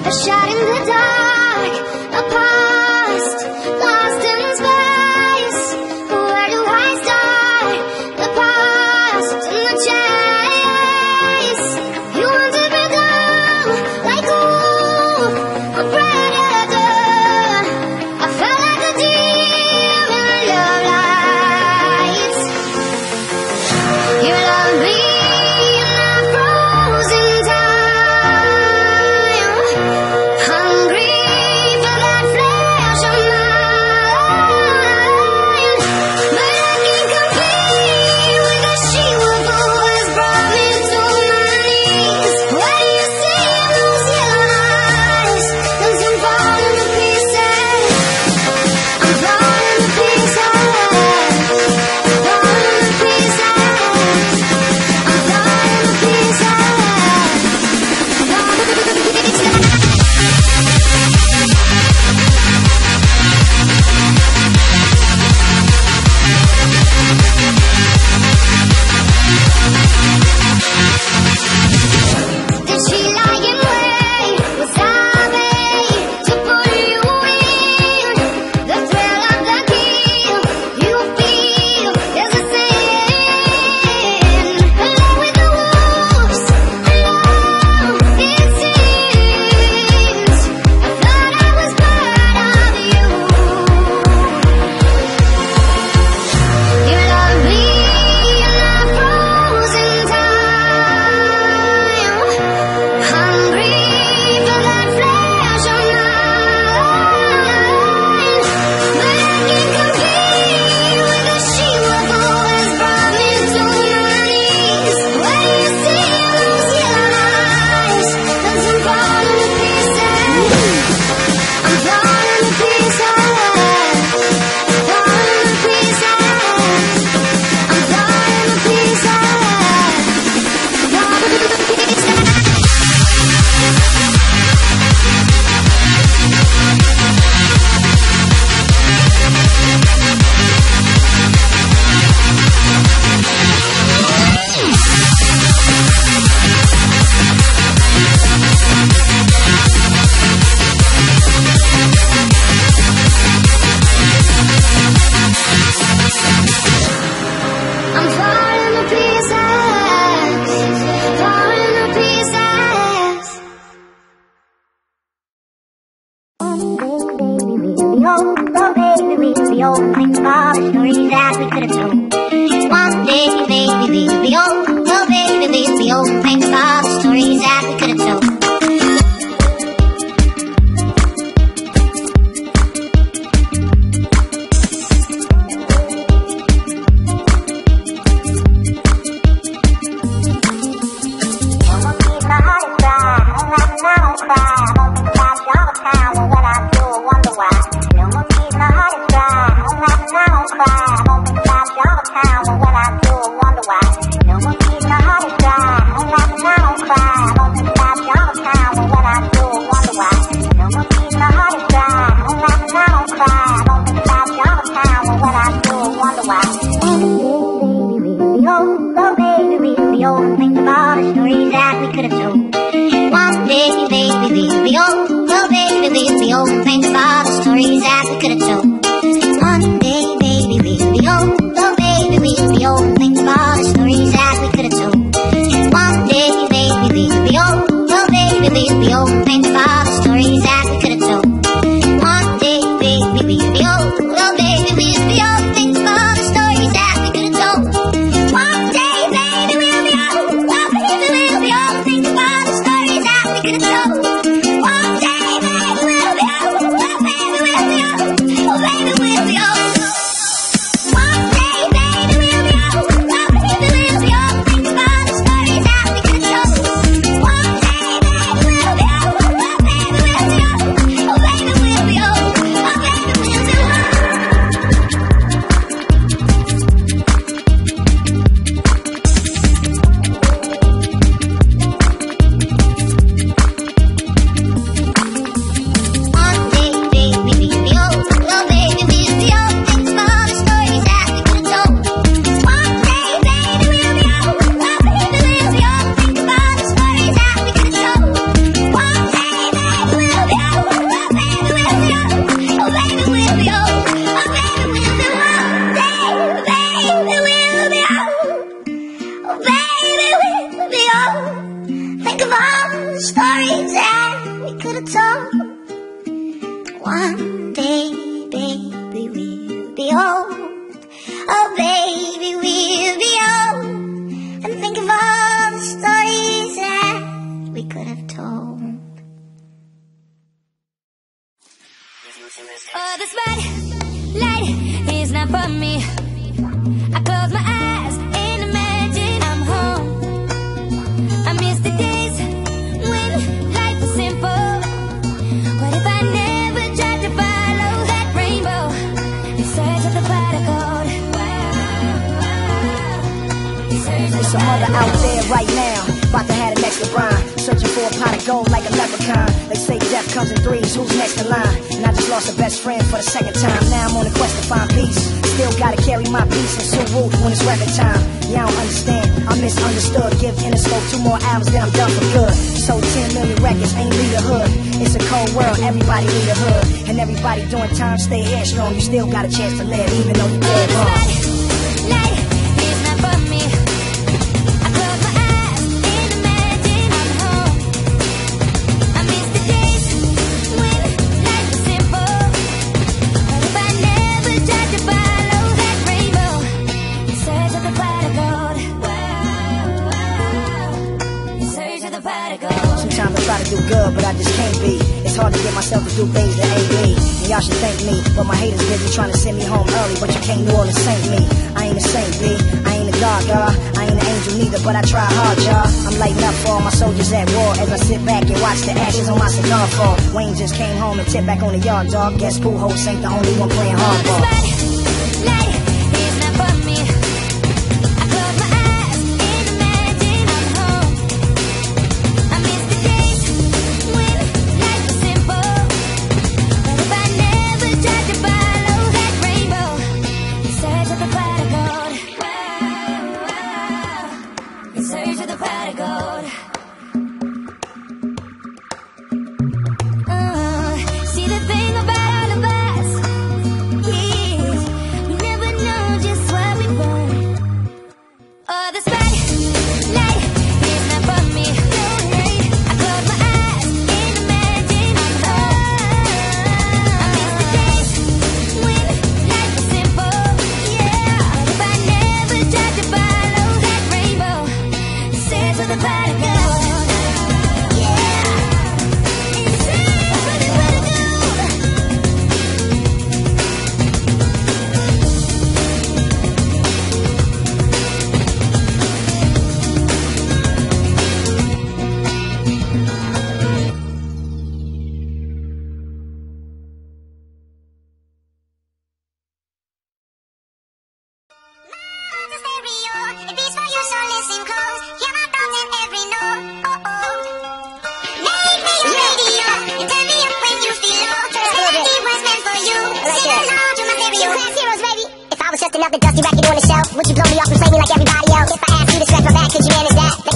a shot in the dark, a past lost in space. Where do I start? The past and the chase. You wanted me down like a predator. I felt like a demon in your lights. You love me. One day, baby, we'll be old. could have told. One day, baby, we'll be old. Oh, baby, we'll be old. And think of all the stories that we could have told. Oh, the spotlight is not for me. I close my eyes and imagine I'm home. I miss the days when life was simple. What if I never tried to follow that rainbow in search of the pot of gold? There's some mother out there right now, about to have the next LeBron, searching for a pot of gold like a leprechaun. They say death comes in threes, who's next in line? And I just lost a best friend for the second time. Now I'm on a quest to find peace. Still gotta carry my peace and Subaru when it's record time. Yeah, I don't understand, I'm misunderstood. Give Interscope 2 more albums, then I'm done for good. Sold 10 million records, ain't lead a hood. It's a cold world, everybody need a hood. And everybody doing time, stay headstrong. You still got a chance to live, even though you're dead wrong. Sometimes I try to do good, but I just can't be. It's hard to get myself to do things that ain't me. And y'all should thank me, but my haters busy trying to send me home early. But you can't New Orleans saint me. I ain't a saint, B. I ain't a god, y'all. I ain't an angel neither, but I try hard, y'all. I'm lighting up for all my soldiers at war as I sit back and watch the ashes on my cigar fall. Wayne just came home and tipped back on the yard, dog. Guess Pujols ain't the only one playing hardball. Just another dusty record on the shelf. Would you blow me off and play me like everybody else? If I asked you to scratch my back, could you manage that?